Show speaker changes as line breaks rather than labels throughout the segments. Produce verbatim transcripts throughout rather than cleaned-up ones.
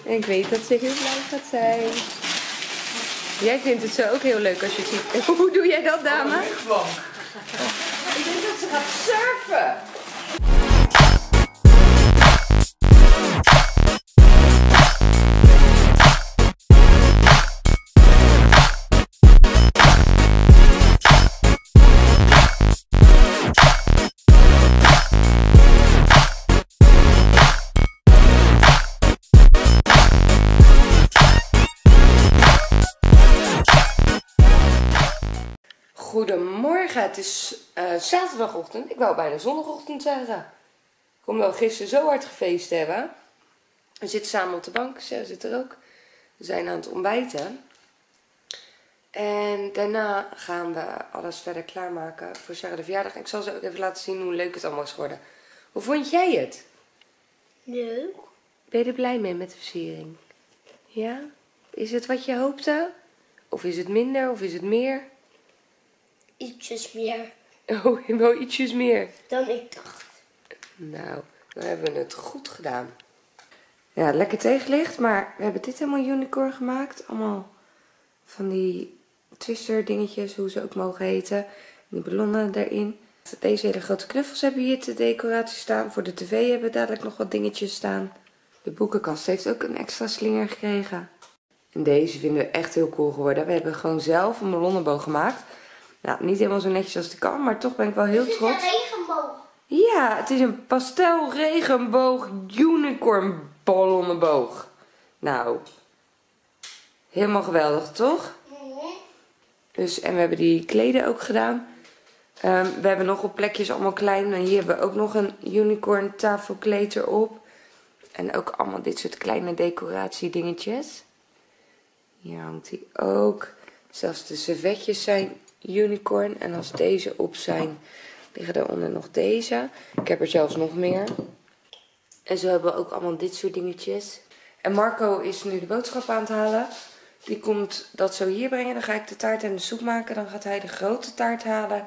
En ik weet dat ze heel blij gaat zijn. Jij vindt het zo ook heel leuk als je ziet. Hoe doe jij dat, dame?
Oh,
ik denk dat ze gaat surfen. Goedemorgen, het is uh, zaterdagochtend. Ik wou bijna zondagochtend zeggen. Ik kom wel gisteren zo hard gefeest hebben. We zitten samen op de bank, Sarah zit er ook. We zijn aan het ontbijten. En daarna gaan we alles verder klaarmaken voor Sarah de verjaardag. Ik zal ze ook even laten zien hoe leuk het allemaal is geworden. Hoe vond jij het?
Leuk.
Ben je er blij mee met de versiering? Ja? Is het wat je hoopte? Of is het minder of is het meer?
Ietsjes meer.
Oh, wel ietsjes meer
dan ik dacht.
Nou, dan hebben we het goed gedaan. Ja, lekker tegenlicht, maar we hebben dit helemaal unicorn gemaakt. Allemaal van die twister dingetjes, hoe ze ook mogen heten. En die ballonnen erin. Deze hele grote knuffels hebben hier te decoratie staan. Voor de tv hebben we dadelijk nog wat dingetjes staan. De boekenkast heeft ook een extra slinger gekregen. En deze vinden we echt heel cool geworden. We hebben gewoon zelf een ballonnenboog gemaakt. Nou, niet helemaal zo netjes als het kan, maar toch ben ik wel heel trots.
Het is een regenboog.
Ja, het is een pastel regenboog unicorn ballonnenboog. Nou, helemaal geweldig, toch?
Mm-hmm.
Dus, en we hebben die kleden ook gedaan. Um, we hebben nog op plekjes allemaal klein. En hier hebben we ook nog een unicorn tafelkleed erop. En ook allemaal dit soort kleine decoratiedingetjes. Hier hangt hij ook. Zelfs de servetjes zijn unicorn. En als deze op zijn, liggen daaronder nog deze. Ik heb er zelfs nog meer. En zo hebben we ook allemaal dit soort dingetjes. En Marco is nu de boodschap aan het halen. Die komt dat zo hier brengen. Dan ga ik de taart en de soep maken. Dan gaat hij de grote taart halen.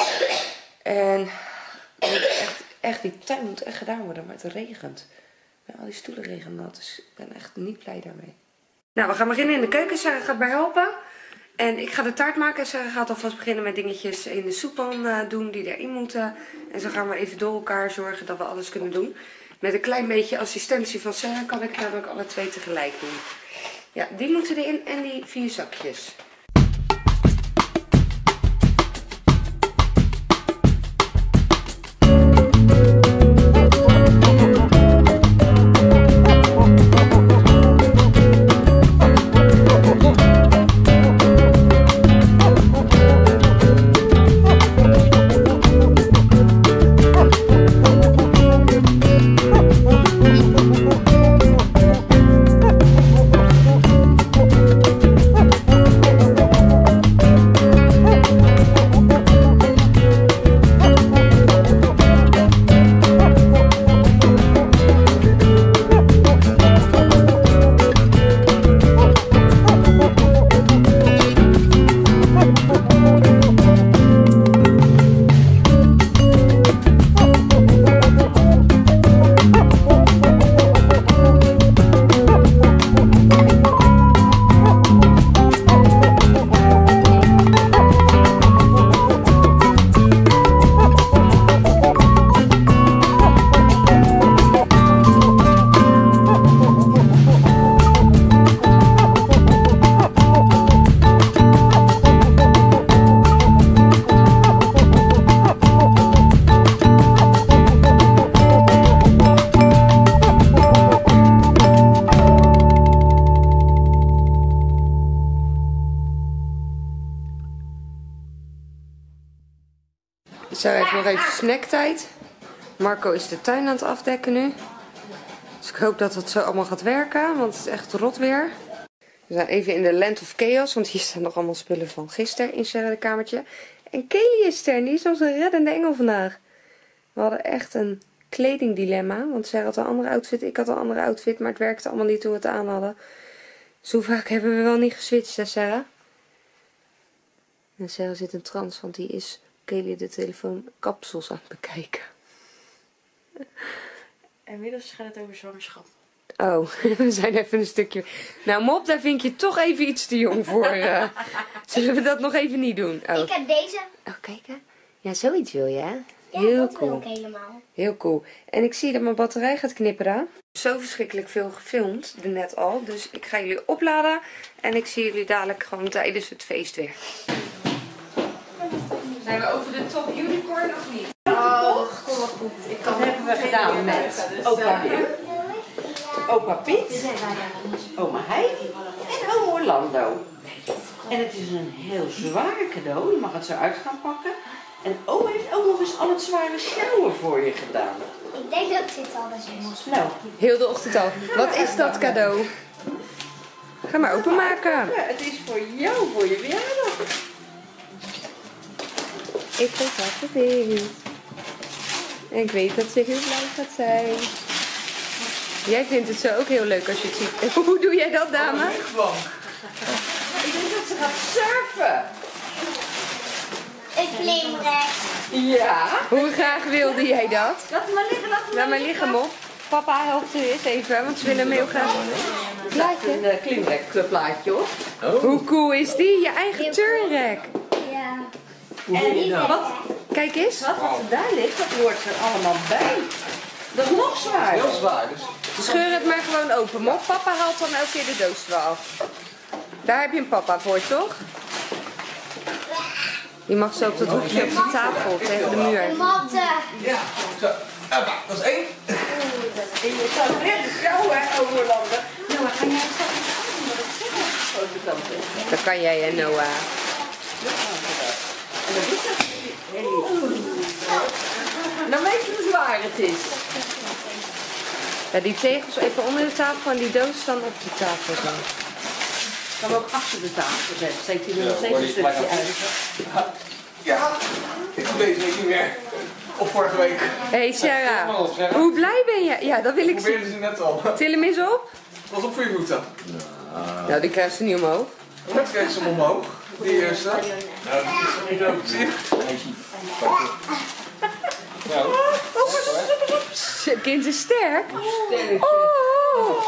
En echt, echt, die tuin moet echt gedaan worden. Maar het regent. En al die stoelen regenen nat. Dus ik ben echt niet blij daarmee. Nou, we gaan beginnen in de keuken. Sarah gaat mij helpen. En ik ga de taart maken. Sarah gaat alvast beginnen met dingetjes in de soeppan uh, doen die erin moeten. En zo gaan we even door elkaar zorgen dat we alles kunnen doen. Met een klein beetje assistentie van Sarah kan ik namelijk alle twee tegelijk doen. Ja, die moeten erin en die vier zakjes. Sarah heeft nog even snacktijd. Marco is de tuin aan het afdekken nu. Dus ik hoop dat het zo allemaal gaat werken, want het is echt rot weer. We zijn even in de Land of Chaos, want hier staan nog allemaal spullen van gisteren in Sarah de kamertje. En Kelly is er, die is onze reddende engel vandaag. We hadden echt een kledingdilemma, want zij had een andere outfit, ik had een andere outfit, maar het werkte allemaal niet toen we het aan hadden. Zo vaak hebben we wel niet geswitcht, hè Sarah? En Sarah zit in trance, want die is Kelly de telefoon kapsels aan het bekijken.
Inmiddels gaat het over zwangerschap.
Oh, we zijn even een stukje... Nou Mop, daar vind je toch even iets te jong voor. Uh. Zullen we dat nog even niet doen? Oh.
Ik heb deze.
Oh, kijk hè. Ja, zoiets wil je hè?
Ja,
Heel
dat
cool.
wil ik helemaal.
Heel cool. En ik zie dat mijn batterij gaat knipperen. Zo verschrikkelijk veel gefilmd, net al. Dus ik ga jullie opladen. En ik zie jullie dadelijk gewoon tijdens het feest weer. Zijn we over de top unicorn of niet?
Oh, kom wel goed. Dat hebben we gedaan met opa Wim, opa Piet, oma Heidi en oma Orlando. En het is een heel zwaar cadeau. Je mag het zo uit gaan pakken. En oma heeft ook nog eens al het zware sjouwen voor je gedaan.
Ik denk dat dit alles is.
Nou,
Heel de ochtend al. Wat is dat cadeau? Ga maar openmaken.
ja, het is voor jou, voor je verjaardag.
Ik weet wat het is. En ik weet dat ze heel blij gaat zijn. Jij vindt het zo ook heel leuk als je het ziet. Hoe doe jij dat, dame?
Ik denk dat ze gaat surfen.
Een klimrek.
Ja.
Hoe graag wilde jij dat?
Laat hem maar liggen, laat hem
Laat maar liggen, Mop. Papa helpt er eens even, want ze willen hem heel graag. Plaatje.
Een uh, klimrekplaatje hoor.
Hoe cool is die? Je eigen turnrek.
Ja.
En wat,
Kijk eens.
wat er daar ligt, dat hoort er allemaal bij. Dat is nog zwaarder.
Heel zwaar, dus.
Scheur het maar gewoon open, Mop. Papa haalt dan elke keer de doos wel af. Daar heb je een papa voor, toch? Die mag zo op dat hoekje op de tafel tegen de muur.
Matten.
Ja, zo. Hoppa, dat is één.
En je staat net de sjouw, hè, Overlanden. Nou, maar ga jij het straks niet dat het grote kant is.
Dat kan jij, hè, Noah.
En dan is dat. Dan weet je hoe zwaar het is.
Ja, die tegels even onder de tafel en die doos dan op de tafel zo.
Kan we ook achter de tafel zetten. Steekt hij er nog
Ja,
steeds
hoor
een
die
stukje
kleine-
uit.
Ja, ik doe deze week niet meer. Of vorige week.
Hé, hey, Sarah.
Kom maar op, Sarah.
Hoe blij ben je? Ja, dat wil
Ik
ik zien.
probeerde ze net al.
Til hem eens op.
Was op voor je voeten.
Nou, die krijgt ze niet omhoog.
Net kreeg ze hem omhoog. Die eerste. Nou, die is niet ook. Zie je? Nou,
Het kind is sterk.
Sterk.
Oh.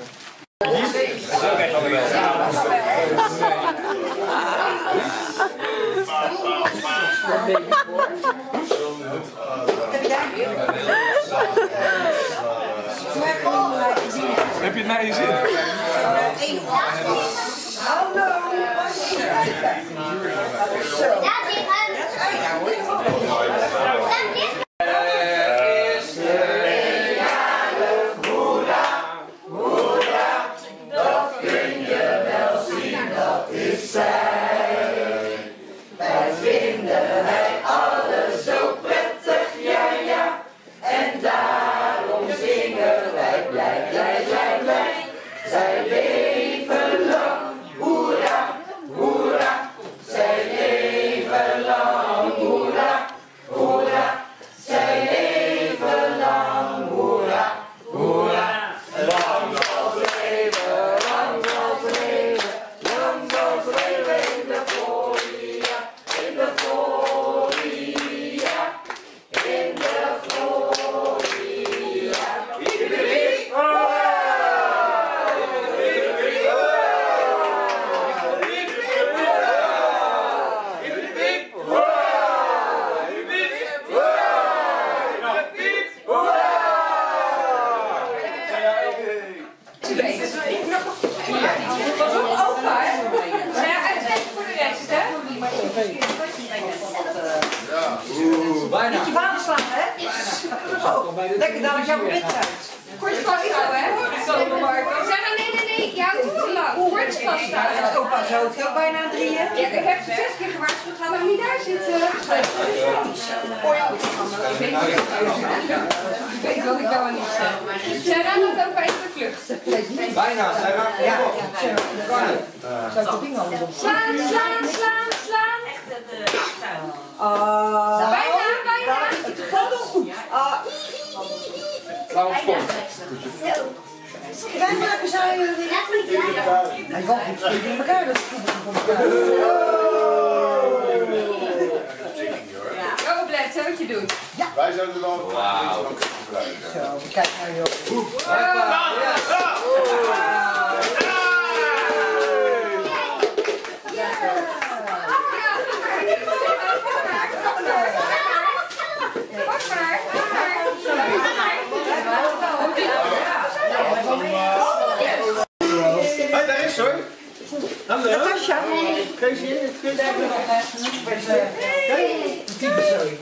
heb je het naar je zin?
Laat liggen. Laat liggen.
Bijna.
Je vader slaan, hè? Lekker dadelijk jouw wit uit.
Kort vasthouden, hè? Sarah, nee, nee, nee. Je houdt het te lang. Kort vasthouden.
Opa zo, het ook bijna drieën.
Ja, ik heb ze zes keer gewaarschuwd. Ga maar niet daar zitten. Ik weet wat ik wel aan niet zeg. Sarah gaat ook bij de vluchten.
Bijna, Sarah.
Ja, zou ik dat ding anders op?
Slaan, slaan, slaan, slaan.
Ah,
Bijna, bijna.
het gaat nog goed. Ah,
Laat ons komen.
klein maken zijn jullie.
Laat me liggen.
Hij valt niet goed in elkaar, dat is goed van elkaar.
Go, Bled, zo moet je doen.
Wij zijn er dan.
Wauw.
Zo, kijk maar joh.
Hoi, daar is hoor. Hallo.
Natasja.
Geef je in het kus.
Sorry.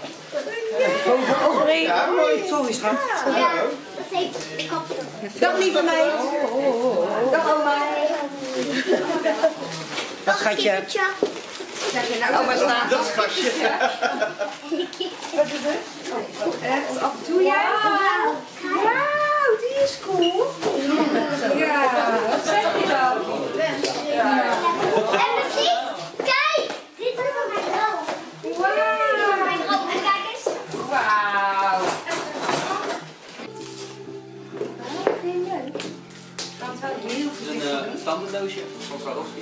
Ja, mooi. Sorry schat.
Ja, dat heeft ik op.
Dag lieve meid. Dag oma. Dag schatje. Oma staat.
Dat gastje.
Echt af en toe, ja? Wauw, die is cool. Ja, wat zeg je dan?
En precies, kijk, dit is van mijn droom. Dit is van mijn droom. En kijk eens.
Wauw. Vind je leuk? Kan het wel heel veel
Een standendoosje van Swarovski.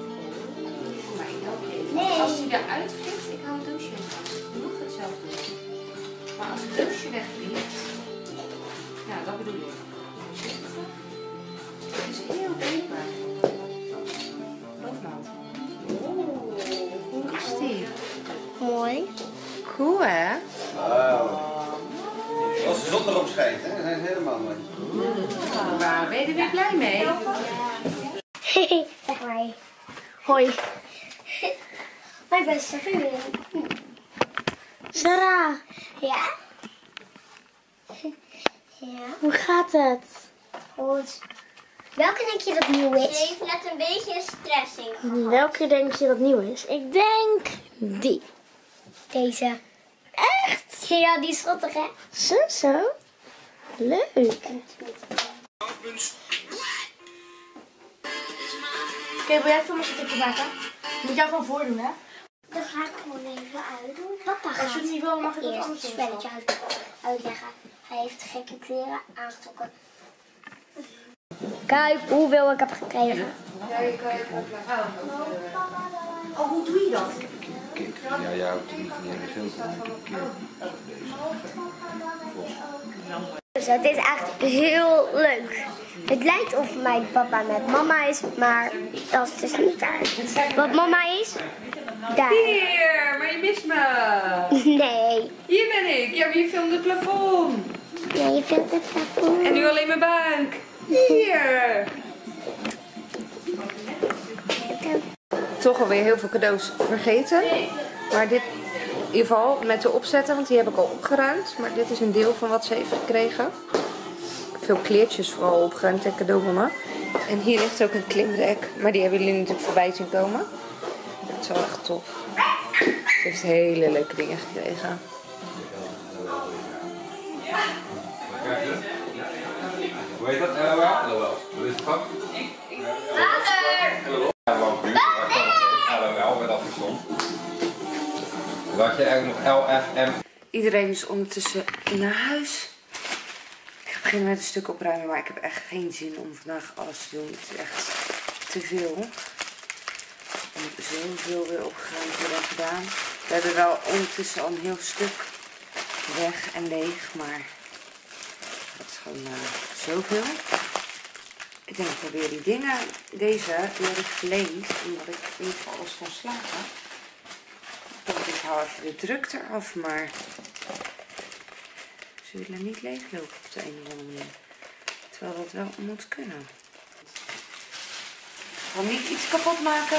Nee.
Als hij eruit vliegt, ik hou het doosje in vast. Nog hetzelfde. Maar als het doosje wegvliegt, ja, dat bedoel ik. Het is heel breekbaar. Loofmaat. Oeh, hoe is die?
Mooi.
Cool, hè?
Als de zon erop schijnt, hè, dan zijn ze helemaal mooi.
Waar ben je er weer blij mee?
Zeg maar. Hoi. Mijn beste vriendin.
Sarah,
Ja? Ja.
hoe gaat het?
Goed. Welke denk je dat nieuw is? Ze heeft net een beetje stressing.
Welke denk je dat nieuw is? Ik denk die.
Deze.
Echt?
Ja, die is schattig, hè?
Zo, zo. Leuk. Oké, wil jij even een stukje maken? Moet jou gewoon voordoen, hè?
Dan ga ik gewoon even uitdoen. Papa gaat
Als je het niet wil, mag ik het
eerst
anders
het
doen.
spelletje uit, uitleggen. Hij heeft gekke kleren aangetrokken. Kijk hoeveel ik heb gekregen.
Ja, je kan je ook laten.
Oh, hoe doe je dat?
Kijk, ja, jij houdt die van die geel
Dus het is echt heel leuk. Het lijkt of mijn papa met mama is, maar dat is dus niet waar. Wat mama is, daar.
Hier, maar je mist me.
Nee.
Hier ben ik. Ja, maar je filmt het plafond.
Nee, je vindt het plafond.
En nu alleen mijn buik. Hier. Toch alweer heel veel cadeaus vergeten. Maar dit, in ieder geval met de opzetten, want die heb ik al opgeruimd. Maar dit is een deel van wat ze heeft gekregen. Veel kleertjes vooral opgeruimd en cadeaubonnen. En hier ligt ook een klimdek. Maar die hebben jullie natuurlijk voorbij zien komen. Dat is wel echt tof. Ze heeft hele leuke dingen gekregen.
Hoe heet dat? L O L? L O L. Wat is het vak? L O L werd afgestond. Dan had je eigenlijk nog L F M.
Iedereen is ondertussen naar huis. Ik ga beginnen met een stuk opruimen, maar ik heb echt geen zin om vandaag alles te doen. Het is echt te veel. Er moet zoveel weer opgeruimd worden en gedaan. We hebben wel ondertussen al een heel stuk weg en leeg, maar dat is gewoon uh, zoveel. Ik denk, ik probeer die dingen, deze, die heb ik geleend, omdat ik in ieder geval alles kon slagen. Ik hou even de druk eraf, maar ze willen niet leeglopen op de een of andere manier. Terwijl dat wel moet kunnen. Ik ga niet iets kapot maken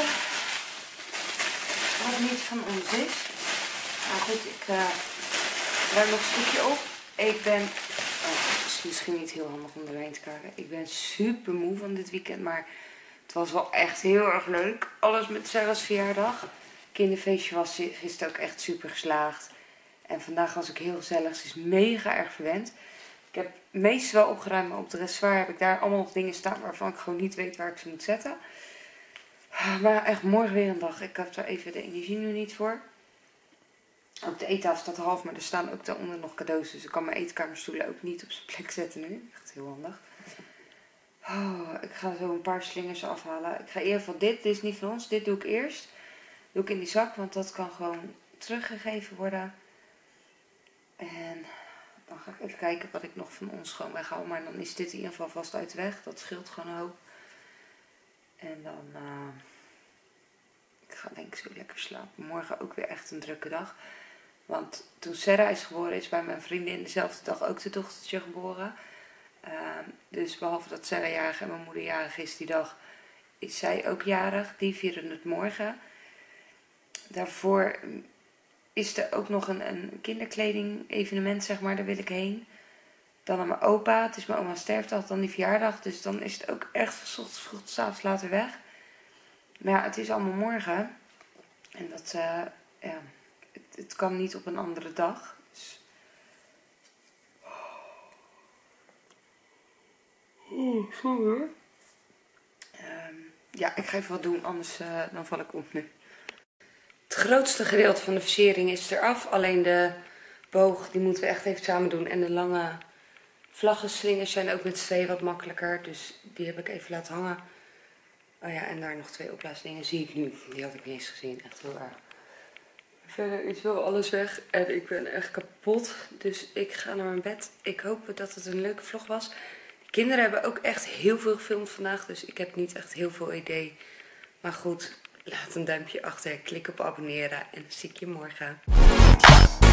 wat niet van ons is. Maar goed, ik uh, ruim nog een stukje op. Ik ben, oh, het is misschien niet heel handig om erbij te krijgen. Ik ben super moe van dit weekend, maar het was wel echt heel erg leuk. Alles met Sarah's verjaardag. Kinderfeestje was gisteren ook echt super geslaagd. En vandaag was ik heel gezellig. Ze is mega erg verwend. Ik heb het meeste wel opgeruimd, maar op de dressoir heb ik daar allemaal nog dingen staan waarvan ik gewoon niet weet waar ik ze moet zetten. Maar echt morgen weer een dag. Ik heb daar even de energie nu niet voor. Op de eettafel staat half, maar er staan ook daaronder nog cadeaus. Dus ik kan mijn eetkamerstoelen ook niet op zijn plek zetten nu. Echt heel handig. Oh, ik ga zo een paar slingers afhalen. Ik ga in ieder geval dit. Dit is niet van ons. Dit doe ik eerst. Doe ik in die zak, want dat kan gewoon teruggegeven worden. En dan ga ik even kijken wat ik nog van ons gewoon weghaal. Maar dan is dit in ieder geval vast uit de weg. Dat scheelt gewoon een hoop. En dan... Uh, ik ga denk ik zo lekker slapen. Morgen ook weer echt een drukke dag. Want toen Sarah is geboren is bij mijn vriendin dezelfde dag ook de dochtertje geboren. Uh, dus behalve dat Sarah jarig en mijn moeder jarig is die dag, is zij ook jarig. Die vieren het morgen. Daarvoor is er ook nog een, een kinderkleding evenement, zeg maar. Daar wil ik heen. Dan aan mijn opa. Het is mijn oma's sterfdag, dan die verjaardag. Dus dan is het ook echt van 's ochtends vroeg tot 's avonds later weg. Maar ja, het is allemaal morgen. En dat, uh, ja, het, het kan niet op een andere dag. Dus... Oh, sorry hoor. Um, ja, ik ga even wat doen, anders uh, dan val ik om nu. Het grootste gedeelte van de versiering is eraf. Alleen de boog, die moeten we echt even samen doen. En de lange vlaggenslingers zijn ook met z'n tweeën wat makkelijker. Dus die heb ik even laten hangen. Oh ja, en daar nog twee opblaasdingen zie ik nu. Die had ik niet eens gezien, echt heel erg. Verder is wel alles weg en ik ben echt kapot. Dus ik ga naar mijn bed. Ik hoop dat het een leuke vlog was. De kinderen hebben ook echt heel veel gefilmd vandaag. Dus ik heb niet echt heel veel idee. Maar goed, laat een duimpje achter. Klik op abonneren en dan zie ik je morgen.